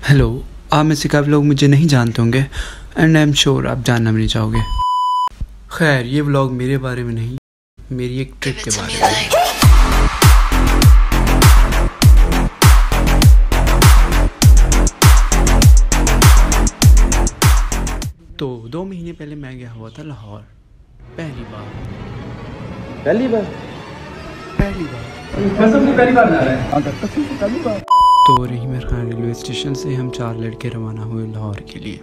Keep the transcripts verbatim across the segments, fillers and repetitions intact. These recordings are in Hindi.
हेलो, आप में से काफ़ी लोग मुझे नहीं जानते होंगे एंड आई एम श्योर आप जानना भी नहीं चाहोगे। खैर, ये व्लॉग मेरे बारे में नहीं, मेरी एक ट्रिप के बारे में। तो दो महीने पहले मैं गया हुआ था लाहौर, पहली बार पहली बार पहली बार कसम से पहली बार जा रहे हैं। कसम से पहली बार। तो रहीमर खान रेलवे स्टेशन से हम चार लड़के रवाना हुए लाहौर के लिए।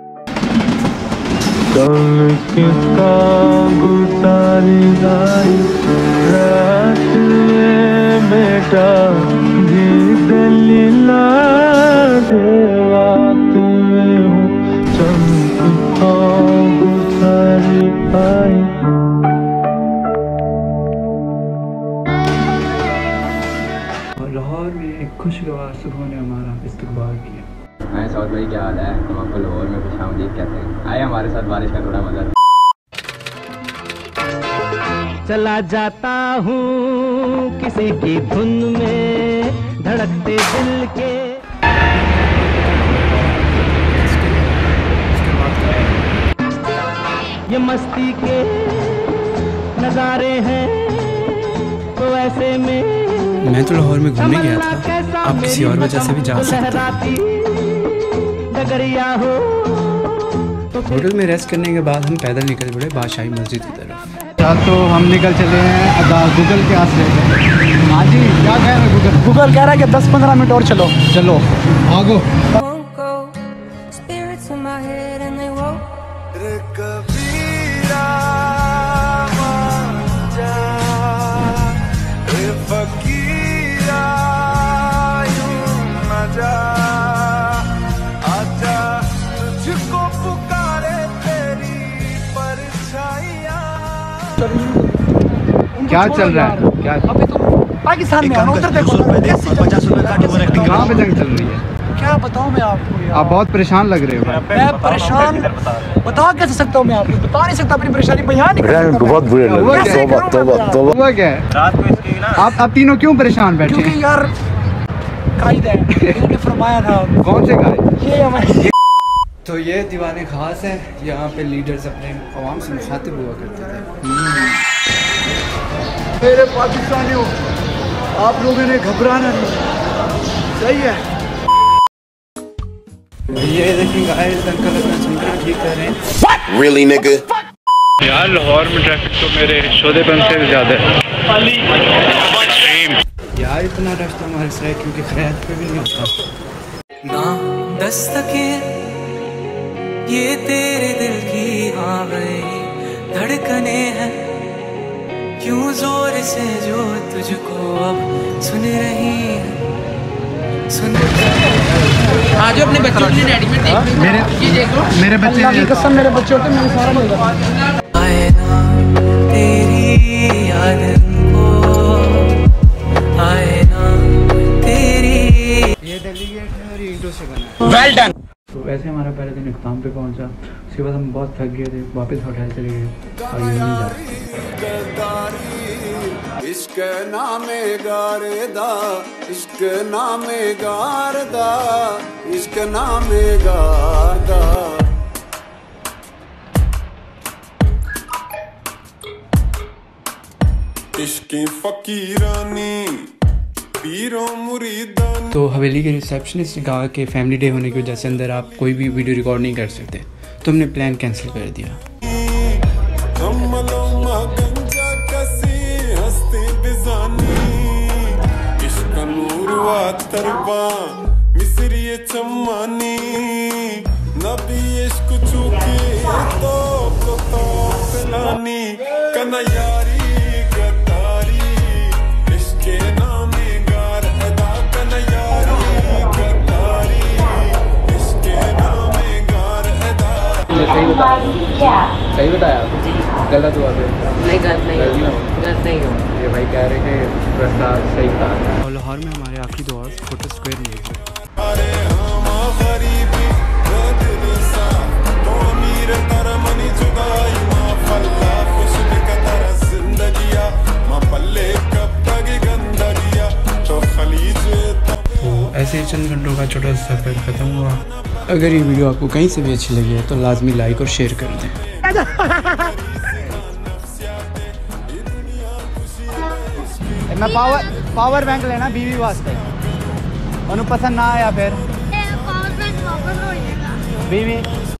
लाहौर में एक खुशगवार सुकून ने हमारा इस्तकबाल किया। हाय साउथ भाई, क्या हाल है? हम आपको लाहौर में खुशामदीद कहते हैं। आए हमारे साथ बारिश का थोड़ा मजा। चला जाता हूँ किसी की धुन में धड़कते दिल के। ये मस्ती के नजारे हैं तो ऐसे में मैं तो लाहौर में घूमने गया था, आप किसी और वजह से भी जा सकते हैं। होटल में रेस्ट करने के बाद हम पैदल निकल पड़े बादशाही मस्जिद की तरफ। तो हम निकल चले हैं गूगल के आसरे पे। हाँ जी, क्या कह रहे हैं गूगल? गूगल कह रहा है कि दस पंद्रह मिनट और चलो। चलो आगो। क्या चल रहा है? क्या अभी तो पाकिस्तान में उधर देखो पचास रुपए का कहाँ पे जंग चल रही है? क्या बताऊँ मैं आपको? आप बहुत परेशान लग रहे हो। मैं परेशान बता कैसे सकता हूँ? मैं आपको बता नहीं सकता अपनी परेशानी बयान नहीं कर सकता। बहुत बुरे लग रहे हैं। हुआ क्या है? रात को इसकी ना आप आप तीनों क्यों परेशान बैठे? क्योंकि यार कायदा है, इन्होंने फरमाया था। कौन से कायदे? ये हमारे। तो ये दीवाने खास है, यहाँ पे लीडर्स अपने अवाम से मुखातिब हुआ करते थे। मेरे पाकिस्तानियों, आप लोगों ने घबराना नहीं, सही है। ये देखिए गाइस, अंकल अपना चंद्रा ठीक कर रहे हैं। Really, nigga? यार लाहौर में ट्रैफिक तो मेरे शोधेपन से ज़्यादा है। यार इतना रश तो हमारे साथ क्योंकि खैर पे भी नहीं होता ना दस्तके ये तेरे दिल की आ गई धड़कने हैं क्यों जोर से जो तुझको अब सुन रही है। सुन आज अपने बच्चों के लिए रेडीमेड देख लो। मेरे ये देखो, मेरे बच्चे की कसम, मेरे बच्चे होते मैं सारा मिल जाता। आए ना तेरी याद को, आए ना तेरी। ये डेलीगेट है और ये ईंटों से बना है। Well done. तो वैसे हमारा पहले दिन इख्तिताम पे पहुंचा, उसके बाद हम बहुत थक गए थे, वापस होटल चले गए और ये नहीं जा। इश्क नामे गारदा, इश्क नामे गारदा, इश्क नामे गारदा। इश्क फकीरानी पीरों मुरीदानी। तो हवेली के रिसेप्शनिस्ट ने कहा कि फैमिली डे होने की वजह से अंदर आप कोई भी वीडियो रिकॉर्ड नहीं कर सकते, तो हमने प्लान कैंसिल कर दिया। मिस्री चम्मानी नबी इश्क चुके तो तो पिलानी कना यारी गद्दारी इश्के नामे गार अदा कना यारी गद्दारी इश्के नामे गार अदा। सही बताया, सही बताया, गलत हुआ फिर? नहीं गलत नहीं गलत नहीं हो। ये भाई कह रहे हैं कि रास्ता सही था। और लाहौर में हमारे आखिरी दो आवर्स फोटो स्क्वायर में हुए। ऐसे से चंद घंटों का छोटा सा सफर ख़त्म हुआ। अगर ये वीडियो आपको कहीं से भी अच्छी लगी है तो लाजमी लाइक और शेयर कर दें। मैं पावर पावर बैंक लेना बीवी वास्ते, उन्हें पसंद ना आया फिर पावर बैंक वापस हो जाएगा बीवी